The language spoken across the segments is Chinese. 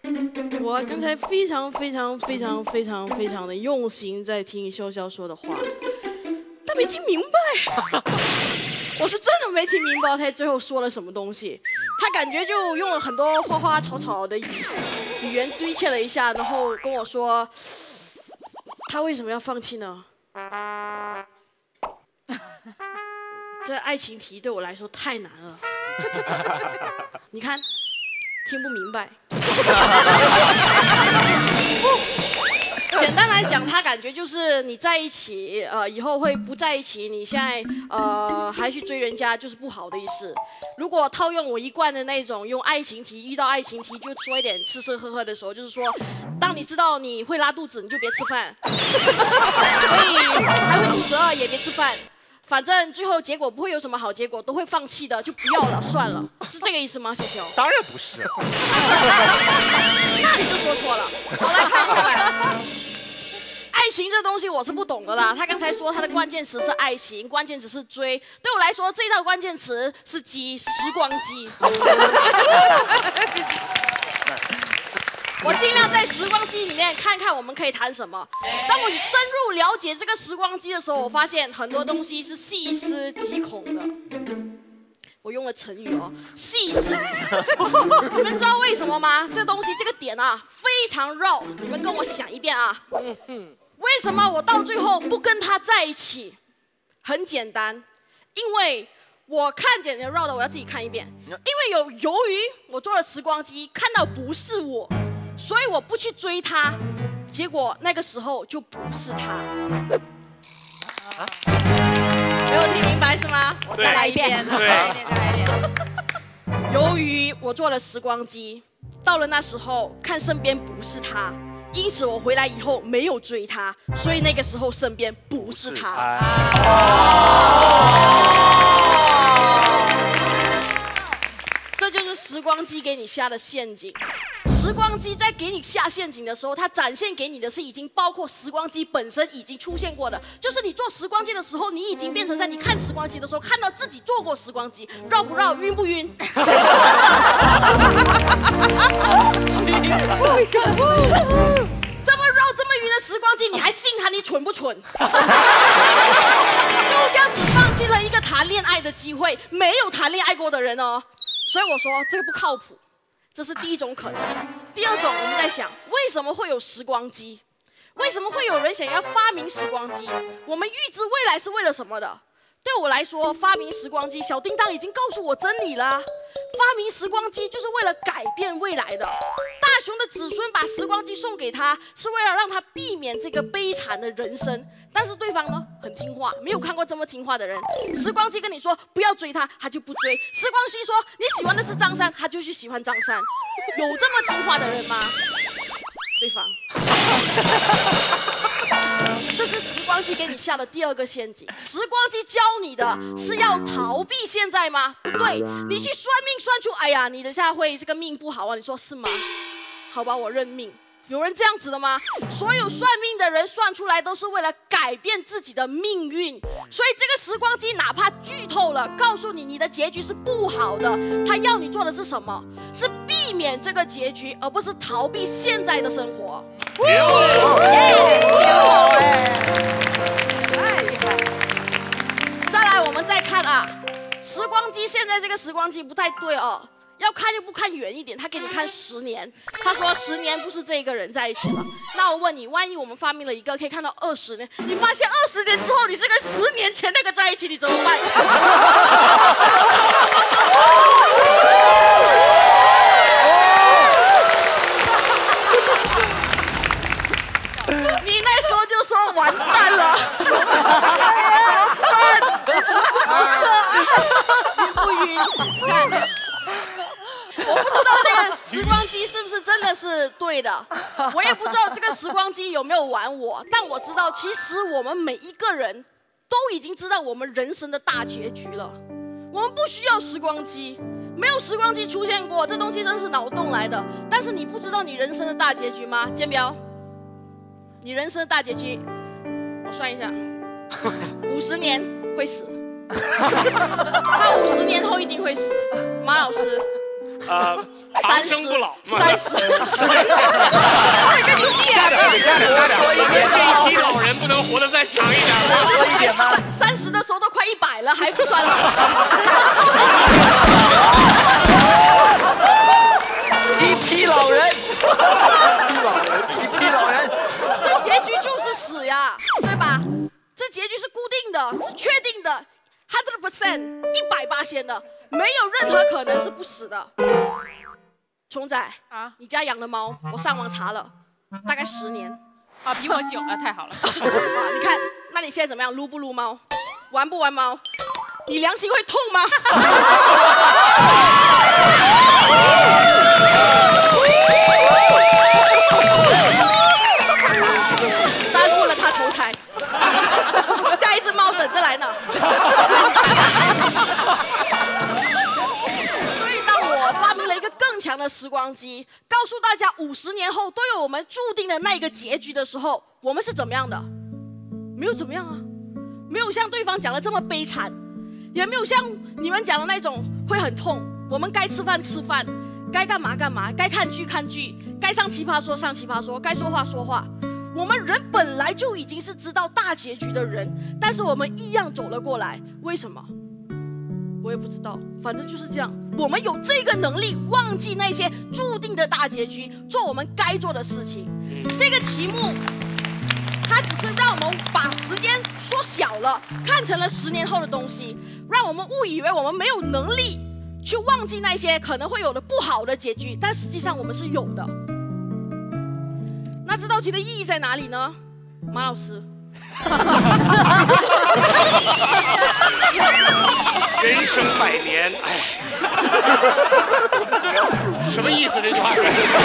我刚才非常的用心在听潇潇说的话，但没听明白。我是真的没听明白他最后说了什么东西。他感觉就用了很多花花草草的语言堆砌了一下，然后跟我说，他为什么要放弃呢？这爱情题对我来说太难了。你看，听不明白。简单来讲，他感觉就是你在一起，以后会不在一起。你现在还去追人家，就是不好的意思。如果套用我一贯的那种，用爱情题遇到爱情题就说一点吃吃喝喝的时候，就是说，当你知道你会拉肚子，你就别吃饭；所以还会肚子饿也别吃饭。反正最后结果不会有什么好结果，都会放弃的，就不要了，算了，是这个意思吗，小小？ 当然不是。 那你就说错了。好，来看看吧。爱情这东西我是不懂的啦。他刚才说他的关键词是爱情，关键词是追。对我来说，这一套关键词是鸡，时光机。我尽量在时光机里面看看我们可以谈什么。当我深入了解这个时光机的时候，我发现很多东西是细思极恐的。我用了成语哦，细思极恐。你们知道为什么吗？这东西这个点啊非常绕，你们跟我想一遍啊。为什么我到最后不跟他在一起？很简单，因为我看见的绕的，我要自己看一遍。因为由于我做了时光机，看到不是我，所以我不去追他，结果那个时候就不是他。没有听明白是吗？我再来一遍，再来一遍。由于我做了时光机，到了那时候看身边不是他，因此我回来以后没有追他，所以那个时候身边不是他。这就是时光机给你下的陷阱。时光机在给你下陷阱的时候，它展现给你的是已经包括时光机本身已经出现过的，就是你做时光机的时候，你已经变成在你看时光机的时候看到自己做过时光机，绕不绕，晕不晕？这么绕这么晕的时光机，你还信它？你蠢不蠢？就这样子放弃了一个谈恋爱的机会，没有谈恋爱过的人哦。所以我说这个不靠谱。这是第一种可能。第二种，我们在想，为什么会有时光机？为什么会有人想要发明时光机？我们预知未来是为了什么的？对我来说，发明时光机，小叮当已经告诉我真理了。发明时光机就是为了改变未来的。大雄的子孙把时光机送给他，是为了让他避免这个悲惨的人生。但是对方呢，很听话，没有看过这么听话的人。时光机跟你说不要追他，他就不追；时光机说你喜欢的是张三，他就去喜欢张三。有这么听话的人吗？对方。这是时光机给你下的第二个陷阱。时光机教你的是要逃避现在吗？不对，你去算命算出，哎呀，你等下会这个命不好啊，你说是吗？好吧，我认命。有人这样子的吗？所有算命的人算出来都是为了改变自己的命运，所以这个时光机哪怕剧透了，告诉你你的结局是不好的，他要你做的是什么？是避免这个结局，而不是逃避现在的生活。再来，我们再看啊，时光机现在这个时光机不太对哦。要看就不看远一点，他给你看10年，他说10年不是这一个人在一起了。那我问你，万一我们发明了一个可以看到20年，你发现20年之后你是跟10年前那个在一起，你怎么办？你那时候就说完蛋了，晕不晕？看。我不知道那个时光机是不是真的是对的，我也不知道这个时光机有没有玩我，但我知道其实我们每一个人都已经知道我们人生的大结局了。我们不需要时光机，没有时光机出现过，这东西真是脑洞来的。但是你不知道你人生的大结局吗？建彪，你人生的大结局，我算一下，50年会死，他50年后一定会死。马老师长生不老。 30。 加点，说一点。这一批老人不能活得再长一点吗？ 说一点吗 ？30的时候都快100了，还不算老。 一批老人，一批老人， 这结局就是死呀，对吧？这结局是固定的，是确定的，100%，180%的，没有任何可能是不死的。虫仔啊，你家养的猫，我上网查了，大概10年。 啊，比我久了，太好了。 你看，那你现在怎么样？撸不撸猫？玩不玩猫？你良心会痛吗？耽误了他投胎，下一只猫等着来呢。所以，当我发明了一个更强的时光机，告诉大家50年后都有我们注定的那个结局的时候，我们是怎么样的？没有怎么样啊，没有像对方讲的这么悲惨。也没有像你们讲的那种会很痛。我们该吃饭吃饭，该干嘛干嘛，该看剧看剧，该上奇葩说上奇葩说，该说话说话。我们人本来就已经是知道大结局的人，但是我们一样走了过来，为什么？我也不知道，反正就是这样。我们有这个能力，忘记那些注定的大结局，做我们该做的事情。这个题目。它只是让我们把时间缩小了，看成了10年后的东西，让我们误以为我们没有能力去忘记那些可能会有的不好的结局，但实际上我们是有的。那这道题的意义在哪里呢？马老师， 人生100年，哎，什么意思？这句话是？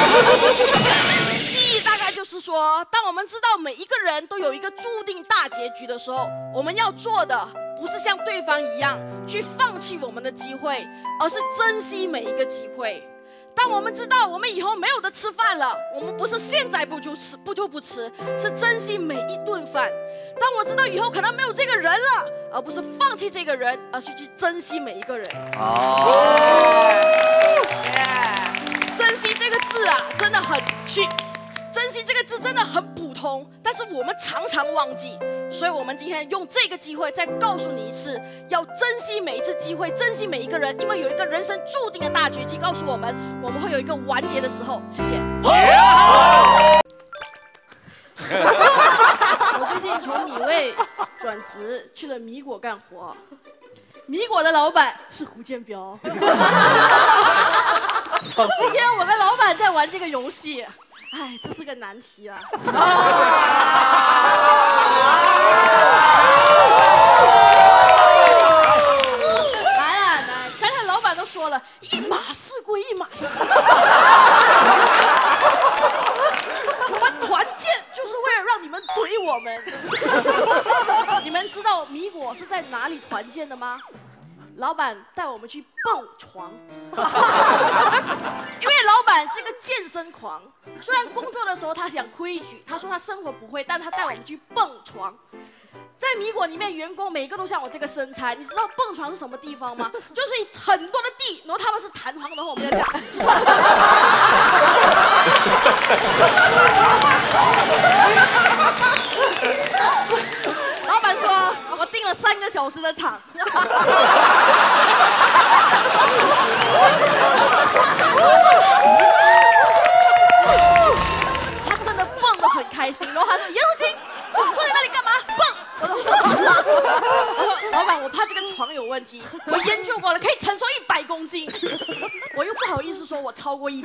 大概就是说，当我们知道每一个人都有一个注定大结局的时候，我们要做的不是像对方一样去放弃我们的机会，而是珍惜每一个机会。当我们知道我们以后没有得吃饭了，我们不是现在不就吃，是珍惜每一顿饭。当我知道以后可能没有这个人了，而不是放弃这个人，而是去珍惜每一个人。珍惜这个字啊，真的很珍惜这个字真的很普通，但是我们常常忘记，所以我们今天用这个机会再告诉你一次，要珍惜每一次机会，珍惜每一个人，因为有一个人生注定的大结局告诉我们，我们会有一个完结的时候。谢谢。我最近从米味转职去了米果干活，米果的老板是胡建彪。今天我跟老板在玩这个游戏。哎，这是个难题啊！来，刚才老板都说了，一码事归一码事。我们团建就是为了让你们怼我们。你们知道米果是在哪里团建的吗？老板带我们去蹦床，因为老板是个健身狂。虽然工作的时候他讲规矩，他说他生活不会，但他带我们去蹦床。在米果里面，员工每个都像我这个身材。你知道蹦床是什么地方吗？就是很多的地，然后他们是弹簧，然后我们在讲。老板说，我订了3个小时的场。他真的蹦得很开心，然后他说：“颜如晶，坐在那里干嘛？蹦！”我说：“老板，我怕这个床有问题，我研究过了，可以承受100公斤。”我又不好意思说我超过100。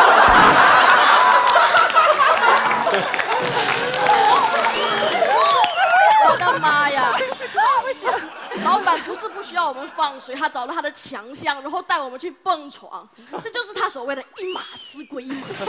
我的妈呀！不行，老板不是不需要我们放水，他找到他的强项，然后带我们去蹦床，这就是他所谓的一码事归一码事。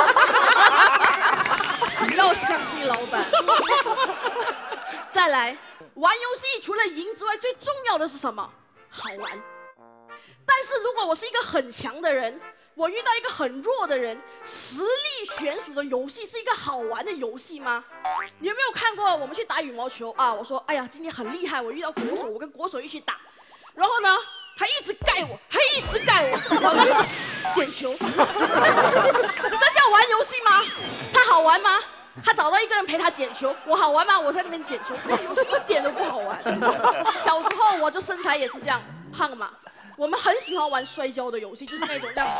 不要相信老板。再来，玩游戏除了赢之外，最重要的是什么？好玩。但是如果我是一个很强的人，我遇到一个很弱的人，实力悬殊的游戏是一个好玩的游戏吗？你有没有看过我们去打羽毛球啊？我说，哎呀，今天很厉害，我遇到国手，我跟国手一起打，然后呢，他一直盖我，他一直盖我，我呢捡球，这叫玩游戏吗？它好玩吗？他找到一个人陪他捡球，我好玩吗？我在那边捡球，这个游戏一点都不好玩。小时候我就身材也是这样，胖嘛。我们很喜欢玩摔跤的游戏，就是那种这样，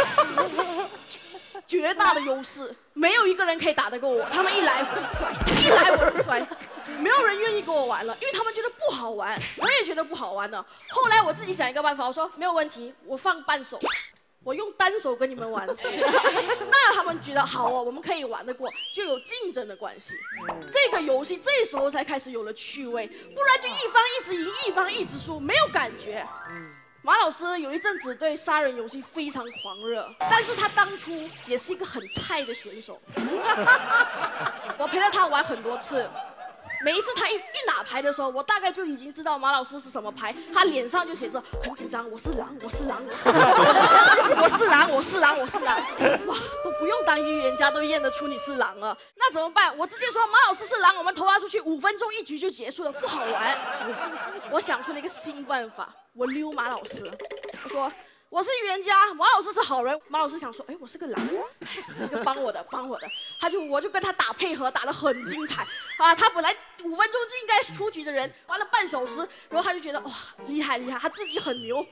绝大的优势，没有一个人可以打得过我。他们一来我就摔，一来我就摔，没有人愿意跟我玩了，因为他们觉得不好玩，我也觉得不好玩了。后来我自己想一个办法，我说没有问题，我放半手。我用单手跟你们玩，那他们觉得好哦，我们可以玩得过，就有竞争的关系。这个游戏这时候才开始有了趣味，不然就一方一直赢，一方一直输，没有感觉。马老师有一阵子对杀人游戏非常狂热，但是他当初也是一个很菜的选手。我陪了他玩很多次。每一次他一拿牌的时候，我大概就已经知道马老师是什么牌，他脸上就写着很紧张，我是狼，我是狼，我是狼，我是狼，我是狼，我是狼，哇，都不用当预言家都验得出你是狼了，那怎么办？我直接说马老师是狼，我们投他出去，5分钟一局就结束了，不好玩。我想出了一个新办法，我溜马老师，我说。我是预言家，马老师是好人。马老师想说，哎，我是个狼，这个帮我的，帮我的。我就跟他打配合，打得很精彩啊！他本来5分钟就应该出局的人，玩了半小时，然后他就觉得哇，厉害厉害，他自己很牛。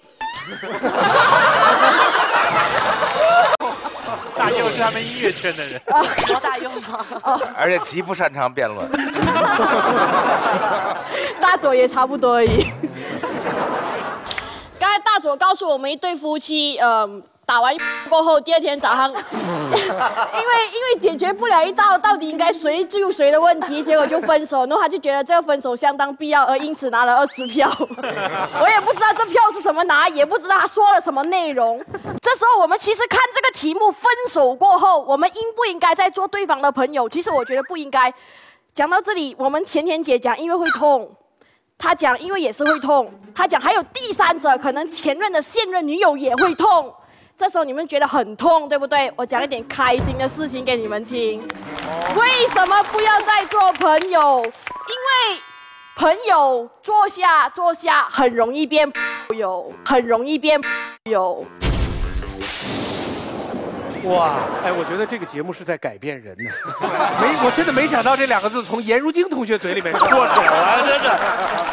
大佑是他们音乐圈的人， 罗大佑吗？ 而且极不擅长辩论。 大左也差不多而已。刚才大左告诉我们一对夫妻，打完过后，第2天早上，因为解决不了一道到底应该谁救谁的问题，结果就分手。然后他就觉得这个分手相当必要，而因此拿了20票。我也不知道这票是怎么拿，也不知道他说了什么内容。这时候我们其实看这个题目，分手过后，我们应不应该再做对方的朋友？其实我觉得不应该。讲到这里，我们甜甜姐讲因为会痛。他讲，因为也是会痛。他讲，还有第三者，可能前任的现任女友也会痛。这时候你们觉得很痛，对不对？我讲一点开心的事情给你们听。为什么不要再做朋友？因为朋友坐下很容易变朋友，很容易变朋友。 哇，哎，我觉得这个节目是在改变人呢。我真的没想到这2个字从颜如晶同学嘴里面说出来了，真的。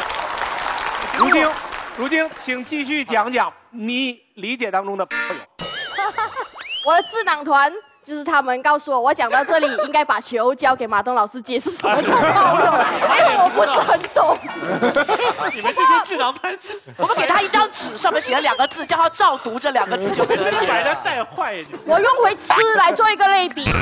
如晶，请继续讲讲你理解当中的朋友。 我的智囊团就是他们告诉我讲到这里应该把球交给马东老师解释什么叫朋友，因为我不是很懂。 你们这些智囊团， 我们给他一张纸，上面写了2个字，叫他照读这2个字就可以了。 真的把人带坏去。 我用回吃来做一个类比。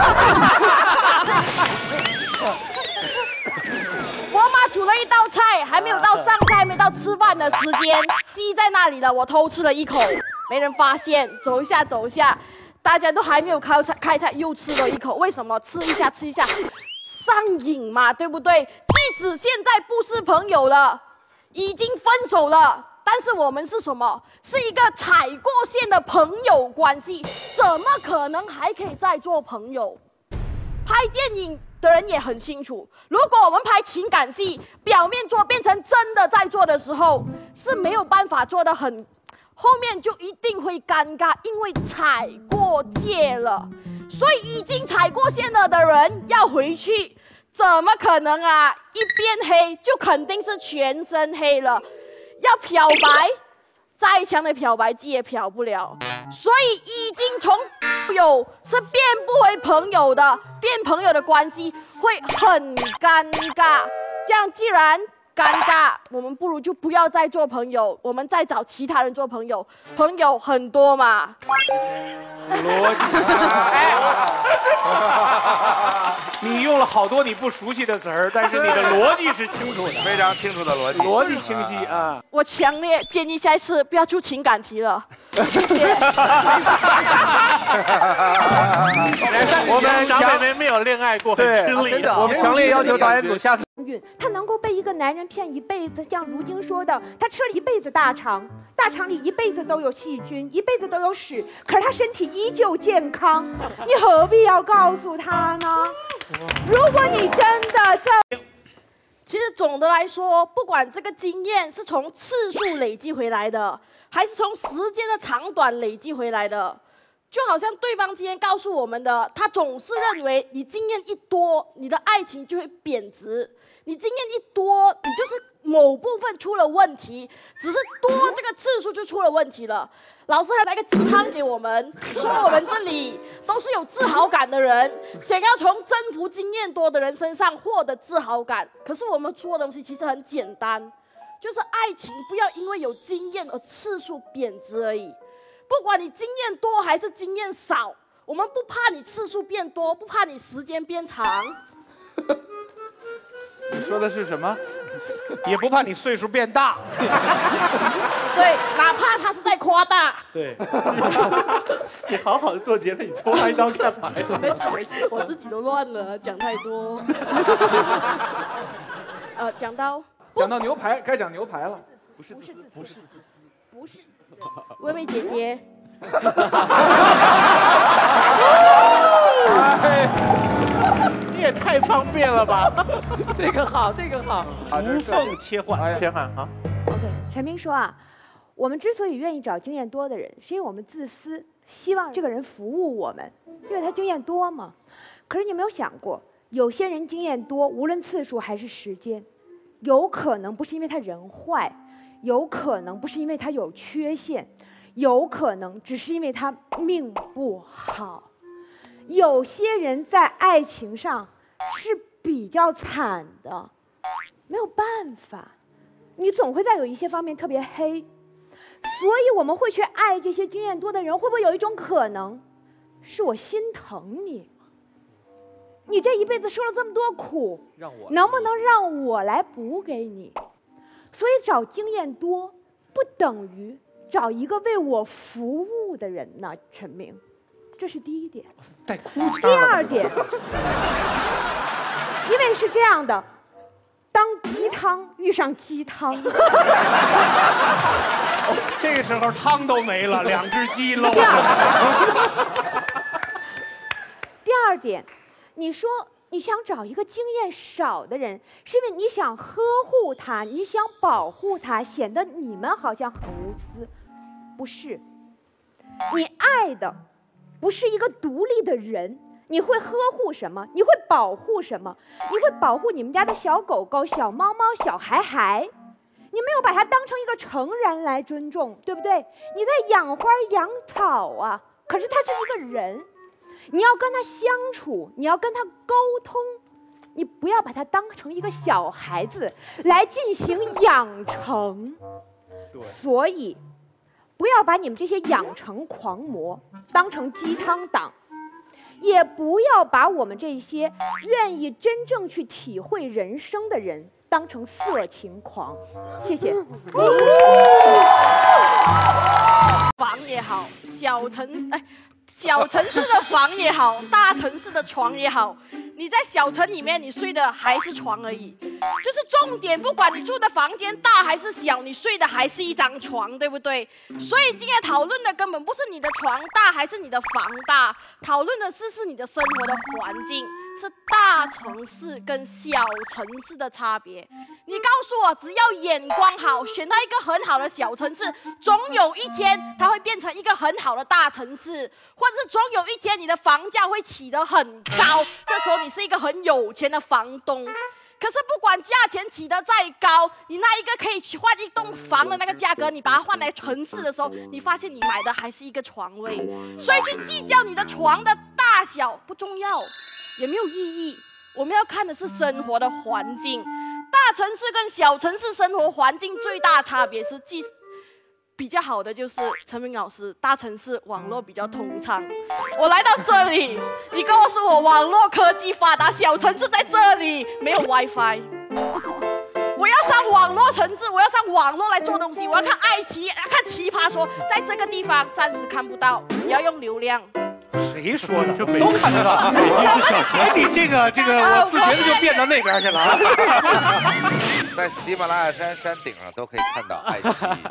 我妈煮了一道菜，还没有到上菜，还没到吃饭的时间，鸡在那里了，我偷吃了一口，没人发现。走一下，大家都还没有开菜，又吃了一口。为什么？吃一下，上瘾嘛，对不对？即使现在不是朋友了，已经分手了，但是我们是什么？是一个踩过线的朋友关系，怎么可能还可以再做朋友？拍电影的人也很清楚，如果我们拍情感戏，表面做变成真的在做的时候，是没有办法做得很，后面就一定会尴尬，因为踩过界了。所以已经踩过线了的人要回去，怎么可能啊？一边黑就肯定是全身黑了，要漂白，再强的漂白剂也漂不了。所以已经从朋友是变不回朋友的，变朋友的关系会很尴尬。这样既然尴尬，我们不如就不要再做朋友，我们再找其他人做朋友。朋友很多嘛。 逻辑。你用了好多你不熟悉的词儿，但是你的逻辑是清楚的， 非常清楚的逻辑， 逻辑清晰啊！ 我强烈建议下一次不要出情感题了。谢谢。 我们小妹妹没有恋爱过，很吃力。 真的， 我们强烈要求导演组下次。 他能够被一个男人骗一辈子，像如晶说的，他吃了一辈子大肠，大肠里一辈子都有细菌，一辈子都有屎，可是他身体依旧健康，你何必要告诉他呢？如果你真的在…… 其实总的来说，不管这个经验是从次数累积回来的， 还是从时间的长短累积回来的。就好像对方今天告诉我们的，他总是认为你经验一多，你的爱情就会贬值；你经验一多，你就是某部分出了问题，只是多这个次数就出了问题了。老师还来个鸡汤给我们，说我们这里都是有自豪感的人，想要从征服经验多的人身上获得自豪感。可是我们说的东西其实很简单，就是爱情不要因为有经验而次数贬值而已。不管你经验多还是经验少，我们不怕你次数变多，不怕你时间变长。 你说的是什么？也不怕你岁数变大。 对，哪怕他是在夸大。 对。你好好的做节目，你抽他一刀干嘛呀？ 没事没事，我自己都乱了，讲太多。讲到牛排，该讲牛排了。 不是， 薇薇姐姐。 你也太方便了吧！ 这个好， 无缝切换啊。 OK， 陈明说啊，我们之所以愿意找经验多的人，是因为我们自私，希望这个人服务我们，因为他经验多嘛。可是你有没有想过，有些人经验多，无论次数还是时间，有可能不是因为他人坏，有可能不是因为他有缺陷，有可能只是因为他命不好。有些人在爱情上是比较惨的，没有办法，你总会在有一些方面特别黑，所以我们会去爱这些经验多的人。会不会有一种可能，是我心疼你？你这一辈子受了这么多苦，能不能让我来补给你？所以找经验多，不等于找一个为我服务的人呢，陈明。这是第一点。 带哭腔。 第二点，因为是这样的，当鸡汤遇上鸡汤， 这个时候汤都没了，两只鸡漏了。 第二点，你说你想找一个经验少的人，是因为你想呵护他，你想保护他，显得你们好像很无私。不是，你爱的不是一个独立的人，你会呵护什么？你会保护什么？你会保护你们家的小狗狗、小猫猫、小孩孩，你没有把它当成一个成人来尊重，对不对？你在养花养草啊，可是他是一个人，你要跟他相处，你要跟他沟通，你不要把他当成一个小孩子来进行养成。所以不要把你们这些养成狂魔当成鸡汤党，也不要把我们这些愿意真正去体会人生的人当成色情狂。谢谢。 房也好，小城市的房也好，大城市的床也好，你在小城里面，你睡的还是床而已。就是重点，不管你住的房间大还是小，你睡的还是一张床，对不对？所以今天讨论的根本不是你的床大还是你的房大，讨论的是你的生活的环境，是大城市跟小城市的差别。你告诉我，只要眼光好，选到一个很好的小城市，总有一天它会变成一个很好的大城市，或者是总有一天你的房价会起得很高，这时候你是一个很有钱的房东。可是不管价钱起得再高，你那一个可以换一栋房的那个价格，你把它换来城市的时候，你发现你买的还是一个床位。所以去计较你的床的大小不重要，也没有意义。我们要看的是生活的环境。大城市跟小城市生活环境最大差别是，比较好的就是陈明老师，大城市网络比较通畅。我来到这里，你跟我说我网络科技发达，小城市在这里没有 WiFi。我要上网络城市，我要上网络来做东西，我要看爱奇艺，看奇葩说，在这个地方暂时看不到，你要用流量。 谁说的？都看得到。哎，你这个，我自觉的就变到那边去了啊。 在喜马拉雅山山顶上都可以看到爱奇艺。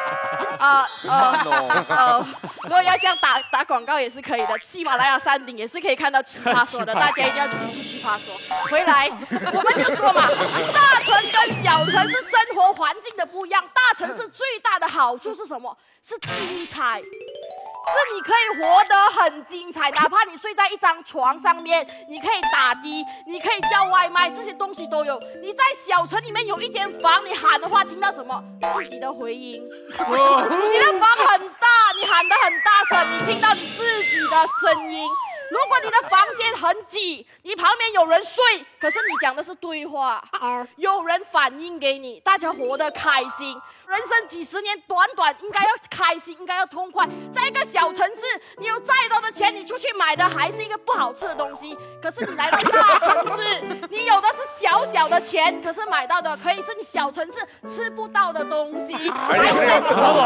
如果要这样打广告也是可以的，喜马拉雅山顶也是可以看到奇葩说的，大家一定要支持奇葩说。回来，我们就说嘛，大城跟小城市生活环境的不一样，大城市最大的好处是什么？是精彩。是你可以活得很精彩，哪怕你睡在一张床上面，你可以打的，你可以叫外卖，这些东西都有。你在小城里面有一间房，你喊的话听到什么？自己的回音。你的房很大，你喊得很大声，你听到你自己的声音。如果你的房间很挤，你旁边有人睡，可是你讲的是对话，有人反应给你，大家活得开心。人生几十年，短应该要开心，应该要痛快。在一个小城市，你有再多的钱，你出去买的还是一个不好吃的东西。可是你来到大城市，你有的是小的钱，可是买到的可以是你小城市吃不到的东西。 而且是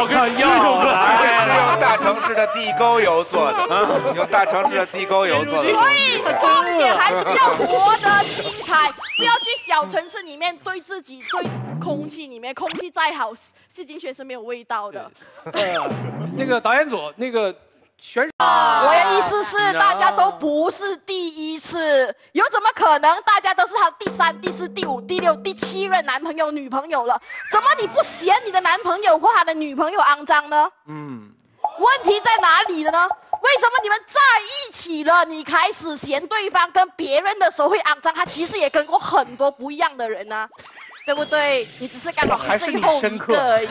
用大城市的地沟油做的，用大城市的地沟油做的。 所以重点还是要活得精彩，不要去小城市里面对自己对空气里面，空气再好，细菌学是没有味道的。 那个导演组那个选手， 我的意思是大家都不是第一次，有怎么可能大家都是他第3、第4、第5、第6、第7任男朋友、女朋友了？怎么你不嫌你的男朋友或他的女朋友肮脏呢？问题在哪里了呢？为什么你们在一起了，你开始嫌对方跟别人的时候会肮脏？他其实也跟过很多不一样的人呢。对不对？你只是刚好是最后一个而已。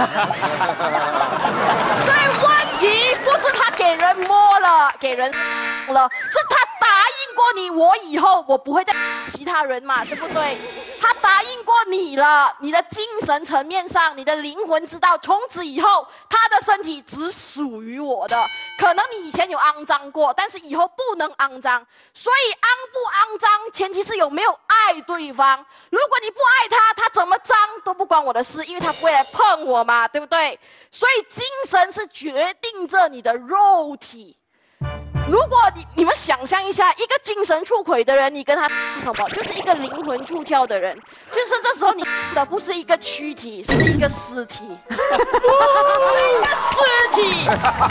所以问题不是他给人摸了，是他答应过你，我以后我不会再其他人嘛，对不对？他答应过你了，你的精神层面上，你的灵魂知道，从此以后他的身体只属于我的。可能你以前有肮脏过，但是以后不能肮脏。所以肮不肮脏，前提是有没有爱对方。如果你不爱他，他怎么脏都不关我的事，因为他不会来碰我嘛，对不对？所以精神是决定着你的肉体。如果你们想象一下，一个精神出轨的人，你跟他是什么？就是一个灵魂出窍的人。就是这时候你的不是一个躯体，是一个尸体，是一个尸体。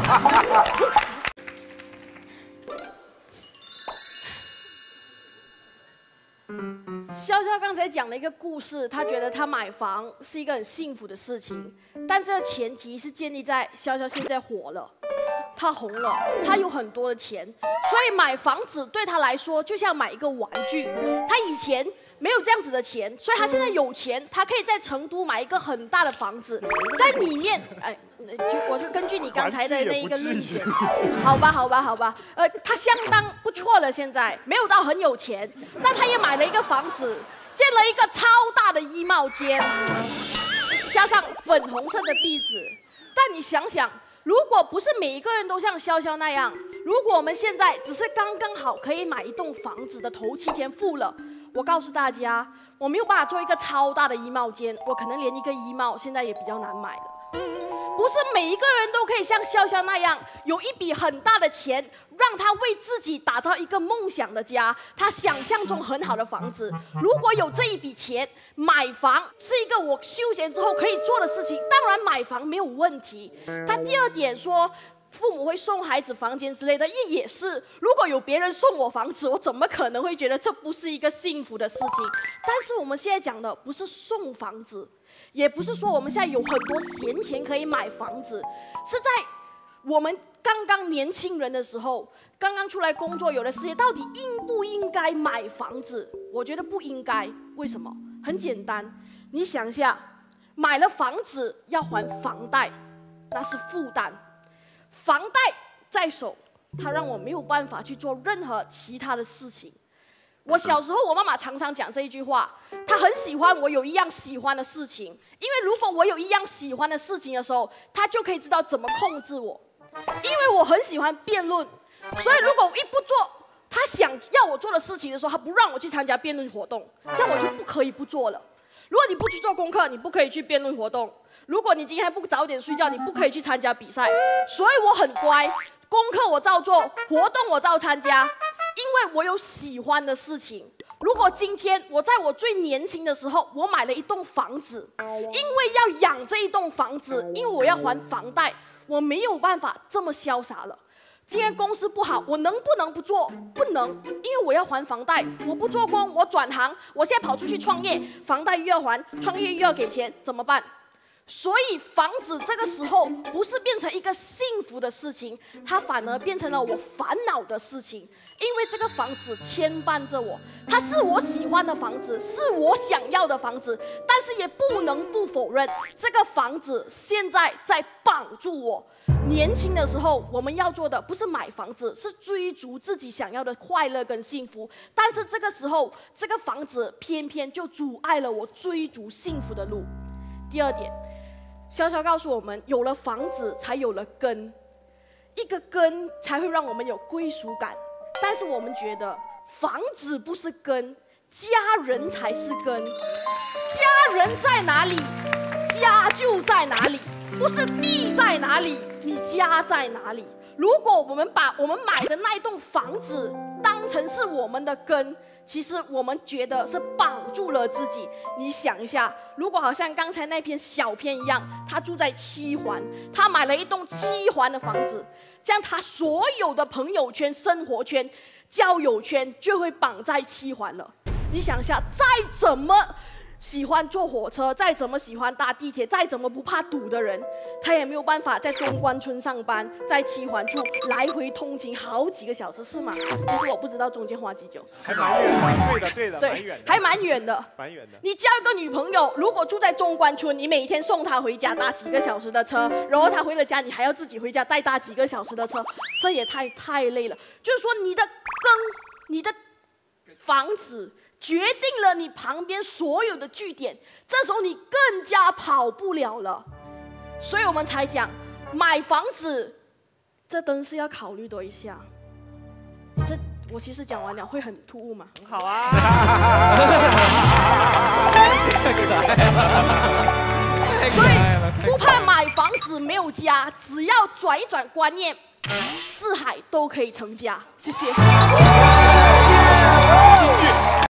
潇潇刚才讲了一个故事，他觉得他买房是一个很幸福的事情，但这个前提是建立在潇潇现在火了。他红了，他有很多的钱，所以买房子对他来说就像买一个玩具。他以前没有这样子的钱，所以他现在有钱，他可以在成都买一个很大的房子，在里面，我就根据你刚才的那一个论点，好吧，他相当不错了，现在没有到很有钱，但他也买了一个房子，建了一个超大的衣帽间，加上粉红色的壁纸。但你想想，如果不是每一个人都像潇潇那样，如果我们现在只是刚刚好可以买一栋房子的头期钱付了，我告诉大家，我没有办法做一个超大的衣帽间，我可能连一个衣帽现在也比较难买了。不是每一个人都可以像潇潇那样，有一笔很大的钱，让他为自己打造一个梦想的家，他想象中很好的房子。如果有这一笔钱，买房是一个我休闲之后可以做的事情，当然买房没有问题。他第二点说，父母会送孩子房间之类的，也是。如果有别人送我房子，我怎么可能会觉得这不是一个幸福的事情？但是我们现在讲的不是送房子，也不是说我们现在有很多闲钱可以买房子，是在我们刚刚年轻人的时候，刚刚出来工作有了事业，到底应不应该买房子？我觉得不应该。为什么？很简单，你想一下，买了房子要还房贷，那是负担。房贷在手，它让我没有办法去做任何其他的事情。我小时候，我妈妈常常讲这一句话，她很喜欢我有一样喜欢的事情，因为如果我有一样喜欢的事情的时候，她就可以知道怎么控制我。因为我很喜欢辩论，所以如果我一不做她想要我做的事情的时候，她不让我去参加辩论活动，这样我就不可以不做了。如果你不去做功课，你不可以去辩论活动。如果你今天不早点睡觉，你不可以去参加比赛。所以我很乖， 功课我照做，活动我照参加，因为我有喜欢的事情。如果今天我在我最年轻的时候，我买了一栋房子，因为要养这一栋房子，因为我要还房贷，我没有办法这么潇洒了。今天公司不好，我能不能不做？不能，因为我要还房贷，我不做工，我转行，我现在跑出去创业，房贷又要还，创业又要给钱，怎么办？所以房子这个时候不是变成一个幸福的事情，它反而变成了我烦恼的事情。因为这个房子牵绊着我，它是我喜欢的房子，是我想要的房子，但是也不能不否认，这个房子现在在绑住我。年轻的时候，我们要做的不是买房子，是追逐自己想要的快乐跟幸福。但是这个时候，这个房子偏偏就阻碍了我追逐幸福的路。第二点，潇潇告诉我们，有了房子才有了根，一个根才会让我们有归属感。但是我们觉得房子不是根，家人才是根。家人在哪里，家就在哪里，不是地在哪里，你家在哪里。如果我们把我们买的那一栋房子当成是我们的根，其实我们觉得是绑住了自己。你想一下，如果好像刚才那篇小片一样，他住在七环，他买了一栋7环的房子，这样他所有的朋友圈、生活圈、交友圈就会绑在7环了。你想一下，再怎么喜欢坐火车，再怎么喜欢搭地铁，再怎么不怕堵的人，他也没有办法在中关村上班，在7环住，来回通勤好几个小时，是吗？其实我不知道中间花几久， 还蛮远的，对的， 对， 蛮远的， 还蛮远的， 蛮远的。 你交一个女朋友，如果住在中关村，你每天送她回家，搭几个小时的车，然后她回了家，你还要自己回家再搭几个小时的车，这也太累了。就是说，你的根，你的房子决定了你旁边所有的据点，这时候你更加跑不了了。所以我们才讲，买房子，这真是要考虑多一下。我其实讲完了会很突兀嘛？ 很好啊。 所以不怕买房子没有家，只要转一转观念，四海都可以成家。谢谢。